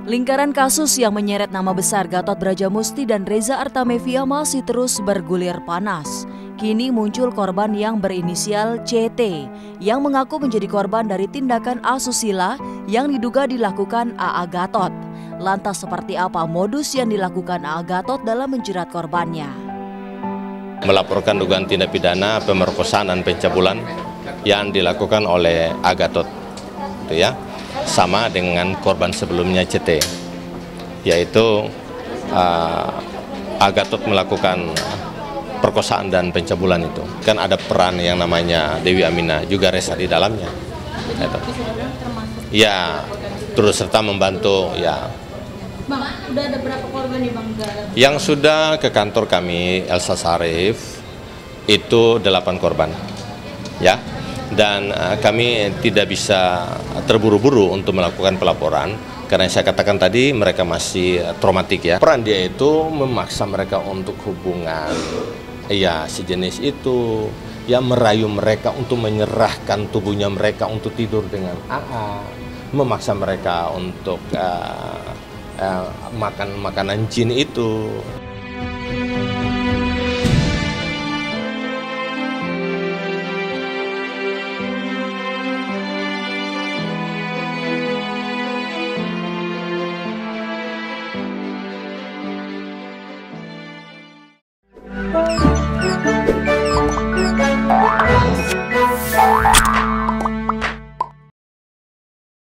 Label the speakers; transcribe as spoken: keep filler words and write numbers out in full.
Speaker 1: Lingkaran kasus yang menyeret nama besar Gatot Brajamusti dan Reza Artamevia masih terus bergulir panas. Kini muncul korban yang berinisial C T yang mengaku menjadi korban dari tindakan asusila yang diduga dilakukan A A Gatot. Lantas seperti apa modus yang dilakukan A A Gatot dalam menjerat korbannya?
Speaker 2: Melaporkan dugaan tindak pidana pemerkosaan dan pencabulan yang dilakukan oleh A A Gatot, itu ya. Sama dengan korban sebelumnya C T, yaitu uh, A A Gatot melakukan perkosaan dan pencabulan itu. Kan ada peran yang namanya Dewi Aminah, juga Reza di dalamnya. Gitu. Ya, terus serta membantu ya.
Speaker 3: Bang, udah ada berapa korban nih Bang?
Speaker 2: Yang sudah ke kantor kami, Elsa Sarif, itu delapan korban. Ya. Dan uh, kami tidak bisa terburu-buru untuk melakukan pelaporan karena saya katakan tadi mereka masih traumatik ya. Peran dia itu memaksa mereka untuk hubungan ya sejenis itu, ya merayu mereka untuk menyerahkan tubuhnya mereka untuk tidur dengan A A, memaksa mereka untuk uh, uh, makan makanan jin itu.